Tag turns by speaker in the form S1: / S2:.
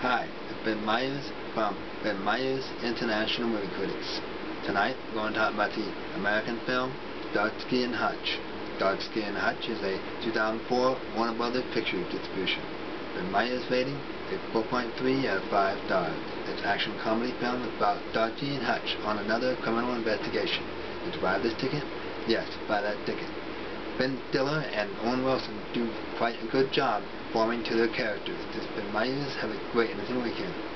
S1: Hi, it's Ben Myers from Ben Myers International Movie Critics. Tonight, we're going to talk about the American film Starsky and Hutch. Starsky and Hutch is a 2004 Warner Brothers picture distribution. Ben Myers' rating is 4.3 out of 5 stars. It's an action comedy film about Starsky and Hutch on another criminal investigation. Did you buy this ticket? Yes, buy that ticket. Ben Stiller and Owen Wilson do quite a good job performing to their characters. This has been Ben Myers. Have a great and weekend.